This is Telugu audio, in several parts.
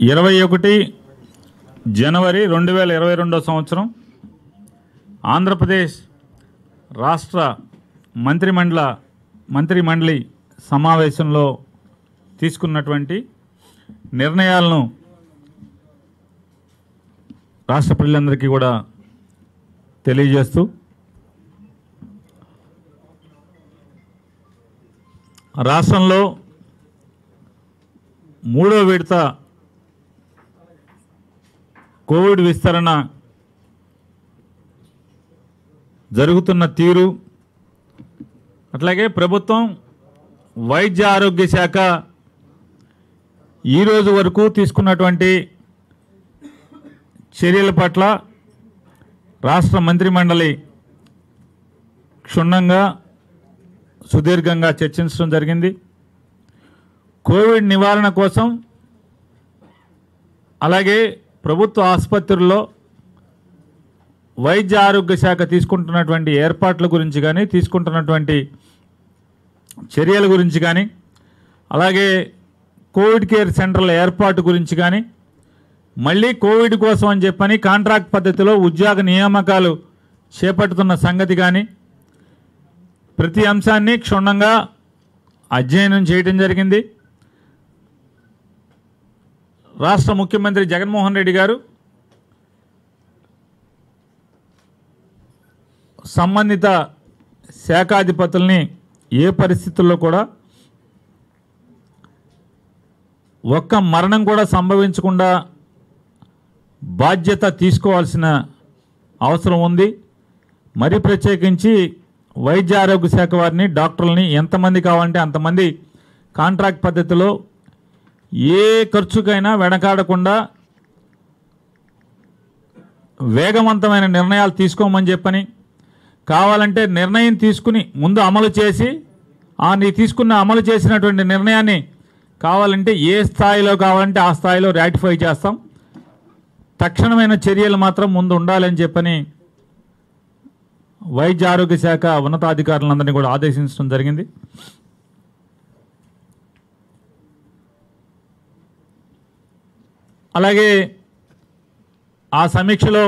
21 జనవరి 2022 సంవత్సరం ఆంధ్రప్రదేశ్ రాష్ట్ర మంత్రిమండలి సమావేశంలో తీసుకున్నటువంటి నిర్ణయాలను రాష్ట్ర ప్రజలందరికీ కూడా తెలియజేస్తూ రాష్ట్రంలో మూడో విడత కోవిడ్ విస్తరణ జరుగుతున్న తీరు అట్లాగే ప్రభుత్వం వైద్య ఆరోగ్య శాఖ ఈరోజు వరకు తీసుకున్నటువంటి చర్యల పట్ల రాష్ట్ర మంత్రిమండలి క్షుణ్ణంగా సుదీర్ఘంగా చర్చించడం జరిగింది. కోవిడ్ నివారణ కోసం అలాగే ప్రభుత్వ ఆసుపత్రుల్లో వైద్య ఆరోగ్య శాఖ తీసుకుంటున్నటువంటి ఏర్పాట్ల గురించి కానీ తీసుకుంటున్నటువంటి చర్యల గురించి కానీ అలాగే కోవిడ్ కేర్ సెంటర్ల ఏర్పాటు గురించి కానీ మళ్ళీ కోవిడ్ కోసం అని చెప్పని కాంట్రాక్ట్ పద్ధతిలో ఉద్యోగ నియామకాలు చేపడుతున్న సంగతి కానీ ప్రతి అంశాన్ని క్షుణ్ణంగా అధ్యయనం చేయడం జరిగింది. రాష్ట్ర ముఖ్యమంత్రి జగన్మోహన్ రెడ్డి గారు సంబంధిత శాఖాధిపతుల్ని ఏ పరిస్థితుల్లో కూడా ఒక్క మరణం కూడా సంభవించకుండా బాధ్యత తీసుకోవాల్సిన అవసరం ఉంది. మరి ప్రత్యేకించి వైద్య ఆరోగ్య శాఖ వారిని డాక్టర్లని ఎంతమంది కావాలంటే అంతమంది కాంట్రాక్ట్ పద్ధతిలో ఏ ఖర్చుకైనా వెనకాడకుండా వేగవంతమైన నిర్ణయాలు తీసుకోమని చెప్పని కావాలంటే నిర్ణయం తీసుకుని ముందు అమలు చేసి అమలు చేసినటువంటి నిర్ణయాన్ని కావాలంటే ఏ స్థాయిలో కావాలంటే ఆ స్థాయిలో రాటిఫై చేస్తాం. తక్షణమైన చర్యలు మాత్రం ముందు ఉండాలని చెప్పని వైద్య ఆరోగ్య శాఖ ఉన్నతాధికారులందరినీ కూడా ఆదేశించడం జరిగింది. అలాగే ఆ సమీక్షలో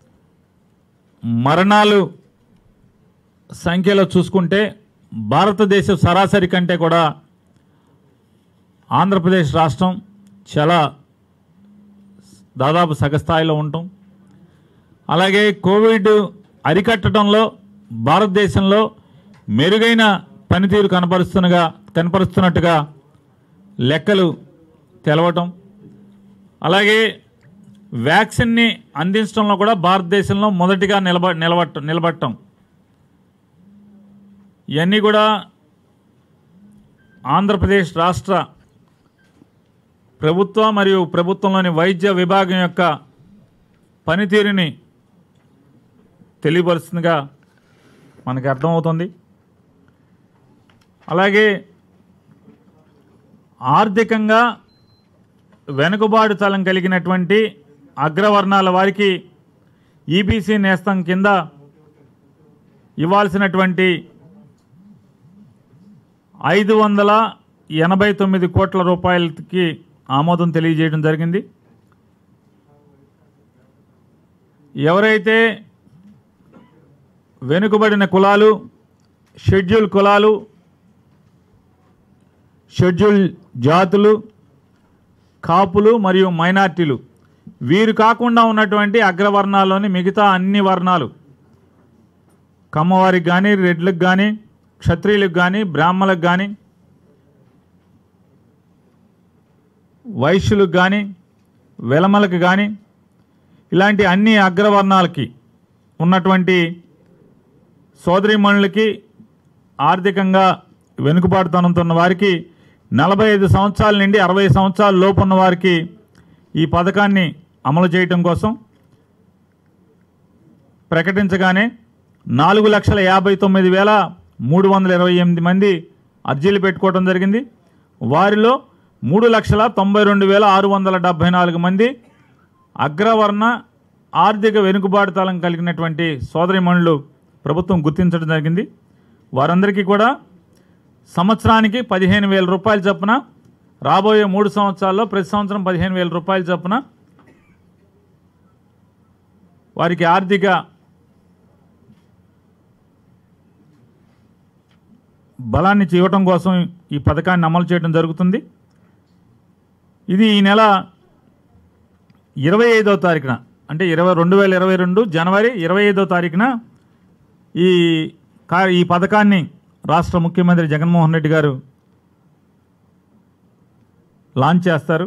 మరణాలు సంఖ్యలో చూసుకుంటే భారతదేశ సరాసరి కంటే కూడా ఆంధ్రప్రదేశ్ రాష్ట్రం చాలా దాదాపు సగస్థాయిలో ఉంటాం. అలాగే కోవిడ్ అరికట్టడంలో భారతదేశంలో మెరుగైన పనితీరు కనపరుస్తున్నట్టుగా లెక్కలు తెలవటం, అలాగే వ్యాక్సిన్ని అందించడంలో కూడా భారతదేశంలో మొదటిగా నిలబడటం ఇవన్నీ కూడా ఆంధ్రప్రదేశ్ రాష్ట్ర ప్రభుత్వ మరియు ప్రభుత్వంలోని వైద్య విభాగం యొక్క పనితీరుని తెలియపరుస్తుందిగా మనకి అర్థమవుతుంది. అలాగే ఆర్థికంగా వెనుకబాటుతనం కలిగినటువంటి అగ్రవర్ణాల వారికి ఈబీసీ నేస్తం కింద ఇవ్వాల్సినటువంటి 589 కోట్ల రూపాయలకి ఆమోదం తెలియజేయడం జరిగింది. ఎవరైతే వెనుకబడిన కులాలు, షెడ్యూల్ కులాలు, షెడ్యూల్ జాతులు, కాపులు మరియు మైనార్టీలు వీరు కాకుండా ఉన్నటువంటి అగ్రవర్ణాల్లోని మిగతా అన్ని వర్ణాలు కమ్మవారికి కానీ, రెడ్లకు కానీ, క్షత్రియులకు కానీ, బ్రాహ్మణులకు కానీ, వైశ్యులకు కానీ, వెలమలకు కానీ ఇలాంటి అన్ని అగ్రవర్ణాలకి ఉన్నటువంటి సోదరీమణులకి ఆర్థికంగా వెనుకబాటుతనంతో ఉన్న వారికి 45 సంవత్సరాల నుండి 60 సంవత్సరాల లోపు ఉన్న వారికి ఈ పథకాన్ని అమలు చేయటం కోసం ప్రకటించగానే 4,59,328 మంది అర్జీలు పెట్టుకోవడం జరిగింది. వారిలో 3,92,674 మంది అగ్రవర్ణ ఆర్థిక వెనుకబాటుతనం కలిగినటువంటి సోదరీమణులు ప్రభుత్వం గుర్తించడం జరిగింది. వారందరికీ కూడా సంవత్సరానికి 15,000 రూపాయల చొప్పున రాబోయే 3 సంవత్సరాల్లో ప్రతి సంవత్సరం 15,000 రూపాయల చొప్పున వారికి ఆర్థిక బలాన్ని ఇవ్వటం కోసం ఈ పథకాన్ని అమలు చేయడం జరుగుతుంది. ఇది ఈ నెల 25వ తారీఖున అంటే 2022 జనవరి 25వ తారీఖున ఈ పథకాన్ని రాష్ట్ర ముఖ్యమంత్రి జగన్మోహన్ రెడ్డి గారు లాంచ్ చేస్తారు.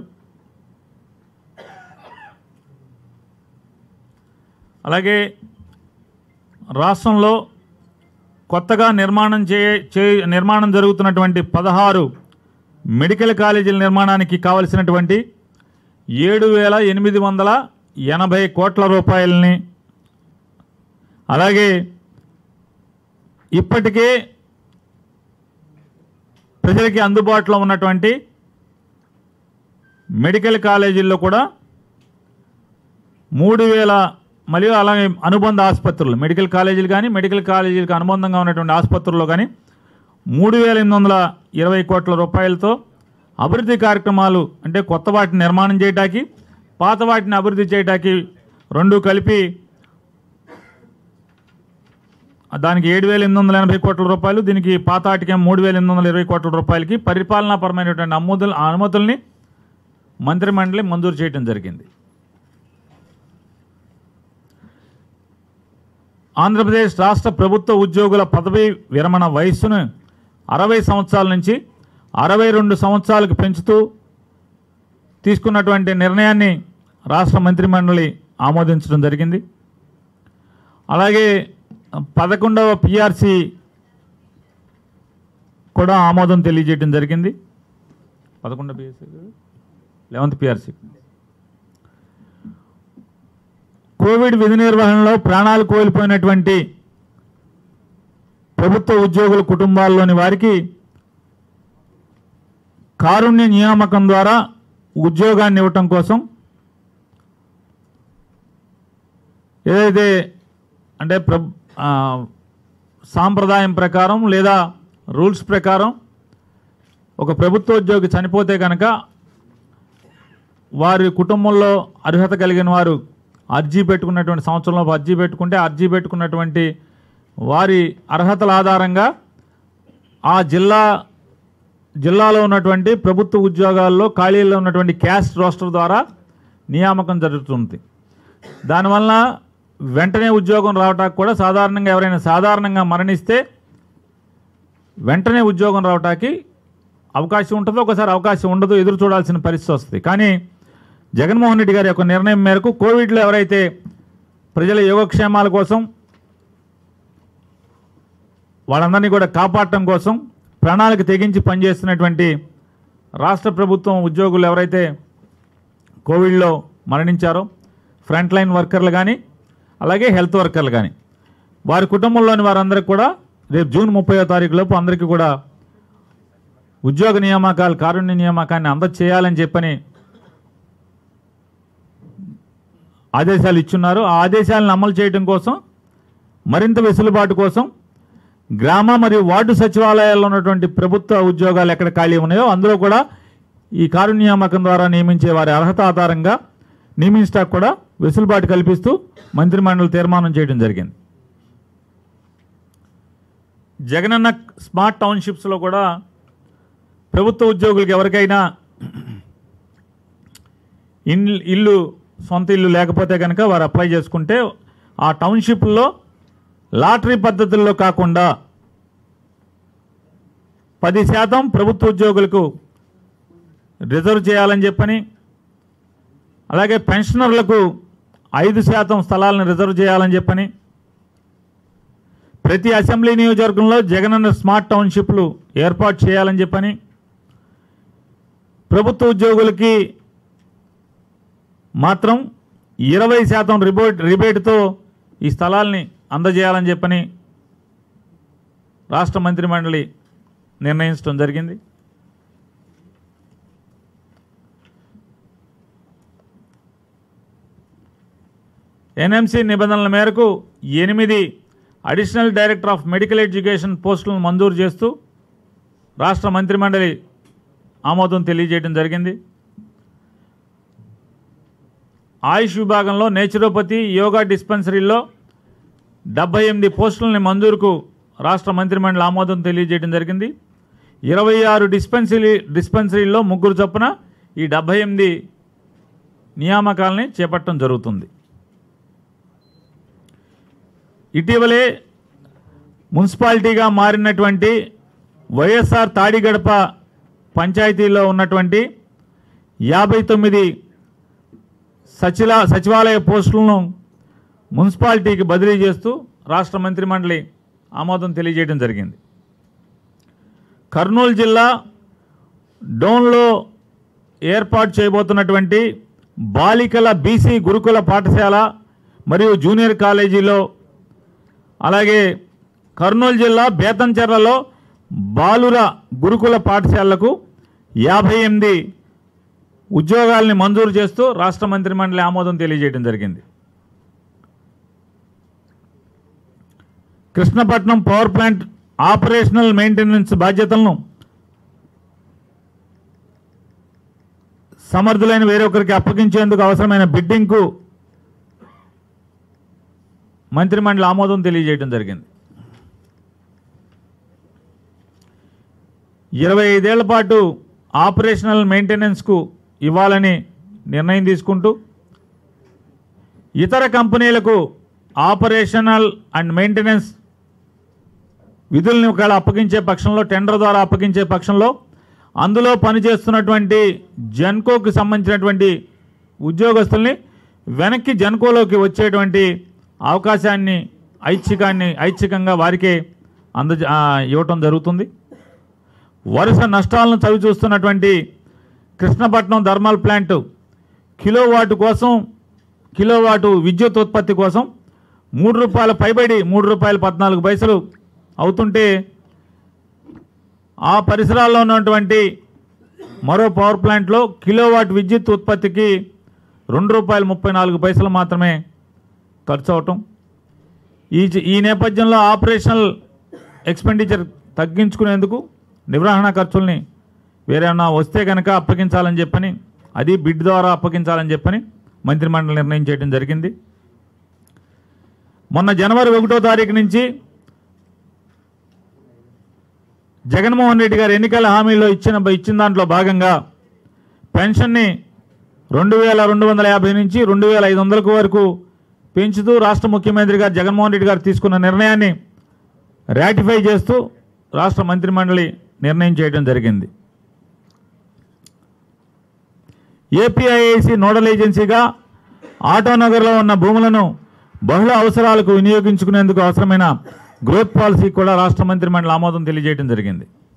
అలాగే రాష్ట్రంలో కొత్తగా నిర్మాణం జరుగుతున్నటువంటి 16 మెడికల్ కాలేజీల నిర్మాణానికి కావలసినటువంటి 7,880 కోట్ల రూపాయలని, అలాగే ఇప్పటికే ప్రజలకి అందుబాటులో ఉన్నటువంటి మెడికల్ కాలేజీల్లో కూడా 3,000 మరియు అలాగే అనుబంధ ఆసుపత్రులు మెడికల్ కాలేజీలు కానీ మెడికల్ కాలేజీలకు అనుబంధంగా ఉన్నటువంటి ఆసుపత్రుల్లో కానీ 3,820 కోట్ల రూపాయలతో అభివృద్ధి కార్యక్రమాలు అంటే కొత్త వాటిని నిర్మాణం చేయడానికి పాత వాటిని అభివృద్ధి చేయడానికి రెండు కలిపి దానికి 7,880 కోట్ల రూపాయలు, దీనికి పాత వాటికి 3,820 కోట్ల రూపాయలకి పరిపాలనాపరమైనటువంటి అనుమతుల్ని మంత్రిమండలి మంజూరు చేయడం జరిగింది. ఆంధ్రప్రదేశ్ రాష్ట్ర ప్రభుత్వ ఉద్యోగుల పదవీ విరమణ వయస్సును 60 సంవత్సరాల నుంచి 62 సంవత్సరాలకు పెంచుతూ తీసుకున్నటువంటి నిర్ణయాన్ని రాష్ట్ర మంత్రిమండలి ఆమోదించడం జరిగింది. అలాగే 11వ పిఆర్సీ కూడా ఆమోదం తెలియజేయడం జరిగింది. 11వ పిఆర్సీ 11th పిఆర్సీ కోవిడ్ విధి నిర్వహణలో ప్రాణాలు కోల్పోయినటువంటి ప్రభుత్వ ఉద్యోగుల కుటుంబాల్లోని వారికి కారుణ్య నియామకం ద్వారా ఉద్యోగాన్ని ఇవ్వటం కోసం ఏదైతే అంటే సాంప్రదాయం ప్రకారం లేదా రూల్స్ ప్రకారం ఒక ప్రభుత్వ ఉద్యోగి చనిపోతే కనుక వారి కుటుంబంలో అర్హత కలిగిన వారు అర్జీ పెట్టుకున్నటువంటి సంవత్సరంలో అర్జీ పెట్టుకుంటే అర్జీ పెట్టుకున్నటువంటి వారి అర్హతల ఆధారంగా ఆ జిల్లాలో ఉన్నటువంటి ప్రభుత్వ ఉద్యోగాల్లో ఖాళీల్లో ఉన్నటువంటి క్యాస్ట్ రోస్టర్ ద్వారా నియామకం జరుగుతుంది. దానివల్ల వెంటనే ఉద్యోగం రావటానికి కూడా సాధారణంగా ఎవరైనా సాధారణంగా మరణిస్తే వెంటనే ఉద్యోగం రావటానికి అవకాశం ఉంటుంది, ఒకసారి అవకాశం ఉండదు, ఎదురు చూడాల్సిన పరిస్థితి వస్తుంది. కానీ జగన్మోహన్ రెడ్డి గారి యొక్క నిర్ణయం మేరకు కోవిడ్లో ఎవరైతే ప్రజల యోగక్షేమాల కోసం వాళ్ళందరినీ కూడా కాపాడటం కోసం ప్రణాళిక తెగించి పనిచేస్తున్నటువంటి రాష్ట్ర ప్రభుత్వం ఉద్యోగులు ఎవరైతే కోవిడ్లో మరణించారో ఫ్రంట్ లైన్ వర్కర్లు కానీ అలాగే హెల్త్ వర్కర్లు కానీ వారి కుటుంబంలోని వారందరికీ కూడా రేపు జూన్ 30వ తారీఖు లోపు అందరికీ కూడా ఉద్యోగ నియామకాలు కారుణ్య నియామకాన్ని అందజేయాలని చెప్పని ఆదేశాలు ఇచ్చున్నారు. ఆ ఆదేశాలను అమలు చేయడం కోసం మరింత వెసులుబాటు కోసం గ్రామ మరియు వార్డు సచివాలయాల్లో ఉన్నటువంటి ప్రభుత్వ ఉద్యోగాలు ఎక్కడ ఖాళీ ఉన్నాయో అందులో కూడా ఈ కారుణ్య నియామకం ద్వారా నియమించే వారి అర్హత ఆధారంగా నియమించడానికి కూడా వెసులుబాటు కల్పిస్తూ మంత్రిమండలి తీర్మానం చేయడం జరిగింది. జగనన్న స్మార్ట్ టౌన్షిప్స్లో కూడా ప్రభుత్వ ఉద్యోగులకు ఎవరికైనా ఇల్లు సొంత ఇల్లు లేకపోతే కనుక వారు అప్లై చేసుకుంటే ఆ టౌన్షిప్లో లాటరీ పద్ధతుల్లో కాకుండా 10% ప్రభుత్వ ఉద్యోగులకు రిజర్వ్ చేయాలని చెప్పని, అలాగే పెన్షనర్లకు 5% స్థలాలను రిజర్వ్ చేయాలని చెప్పని, ప్రతి అసెంబ్లీ నియోజకవర్గంలో జగనన్న స్మార్ట్ టౌన్షిప్లు ఏర్పాటు చేయాలని చెప్పని, ప్రభుత్వ ఉద్యోగులకి మాత్రం 20% రిబేట్తో ఈ స్థలాల్ని అందజేయాలని చెప్పని రాష్ట్ర మంత్రిమండలి నిర్ణయించడం జరిగింది. ఎన్ఎంసీ నిబంధనల మేరకు 8 additional director of medical education పోస్టులను మంజూరు చేస్తూ రాష్ట్ర మంత్రిమండలి ఆమోదం తెలియజేయడం జరిగింది. ఆయుష్ విభాగంలో నేచురోపతి యోగా డిస్పెన్సరీల్లో 78 పోస్టులని మంజూరుకు రాష్ట్ర మంత్రిమండలి ఆమోదం తెలియజేయడం జరిగింది. 26 డిస్పెన్సరీల్లో 3 చొప్పున ఈ 78 నియామకాలని చేపట్టడం జరుగుతుంది. ఇటీవలే మున్సిపాలిటీగా మారినటువంటి వైఎస్ఆర్ తాడిగడప పంచాయతీలో ఉన్నటువంటి 59 సచివాలయ పోస్టులను మున్సిపాలిటీకి బదిలీ చేస్తూ రాష్ట్ర మంత్రిమండలి ఆమోదం తెలియజేయడం జరిగింది. కర్నూలు జిల్లా డోన్లో ఏర్పాటు చేయబోతున్నటువంటి బాలికల బీసీ గురుకుల పాఠశాల మరియు జూనియర్ కాలేజీలో, అలాగే కర్నూలు జిల్లా బేతంచెర్లలో బాలుర గురుకుల పాఠశాలలకు 58 ఉద్యోగాల్ని మంజూరు చేస్తూ రాష్ట్ర మంత్రిమండలి ఆమోదం తెలియజేయడం జరిగింది. Krishnapatnam power plant operational maintenance బాధ్యతలను సమర్థులైన వేరొకరికి అప్పగించేందుకు అవసరమైన బిడ్డింగ్కు మంత్రిమండలి ఆమోదం తెలియజేయడం జరిగింది. 25 ఏళ్ల పాటు ఆపరేషనల్ మెయింటెనెన్స్కు ఇవ్వాలని నిర్ణయం తీసుకుంటూ ఇతర కంపెనీలకు ఆపరేషనల్ అండ్ మెయింటెనెన్స్ విధుల్ని ఒకవేళ అప్పగించే పక్షంలో, టెండర్ ద్వారా అప్పగించే పక్షంలో అందులో పనిచేస్తున్నటువంటి జెన్కోకి సంబంధించినటువంటి ఉద్యోగస్తుల్ని వెనక్కి జెన్కోలోకి వచ్చేటువంటి అవకాశాన్ని ఐచ్ఛికంగా వారికే ఇవ్వటం జరుగుతుంది. వరుస నష్టాలను చవిచూస్తున్నటువంటి కృష్ణపట్నం థర్మల్ ప్లాంట్ కిలోవాటు విద్యుత్ ఉత్పత్తి కోసం ₹3 పైబడి ₹3.14 అవుతుంటే ఆ పరిసరాల్లో ఉన్నటువంటి మరో పవర్ ప్లాంట్లో కిలోవాట్ విద్యుత్ ఉత్పత్తికి ₹2.34 మాత్రమే ఖర్చు అవటం. ఈ నేపథ్యంలో ఆపరేషనల్ ఎక్స్పెండిచర్ తగ్గించుకునేందుకు నిర్వహణ ఖర్చుల్ని వేరేమన్నా వస్తే కనుక అప్పగించాలని చెప్పని, అది బిడ్ ద్వారా అప్పగించాలని చెప్పని మంత్రిమండలి నిర్ణయం చేయడం జరిగింది. మొన్న జనవరి 1వ తారీఖు నుంచి జగన్మోహన్ రెడ్డి గారు ఎన్నికల హామీలో ఇచ్చిన దాంట్లో భాగంగా పెన్షన్ని 2250 నుంచి 2500 వరకు పెంచుతూ రాష్ట్ర ముఖ్యమంత్రి గారు జగన్మోహన్ రెడ్డి గారు తీసుకున్న నిర్ణయాన్ని రాటిఫై చేస్తూ రాష్ట్ర మంత్రిమండలి నిర్ణయం చేయడం జరిగింది. ఏపీఐఐసి నోడల్ ఏజెన్సీగా ఆటోనగర్లో ఉన్న భూములను బహుళ అవసరాలకు వినియోగించుకునేందుకు అవసరమైన గ్రోత్ పాలసీ కూడా రాష్ట్ర మంత్రిమండలి ఆమోదం తెలియజేయడం జరిగింది.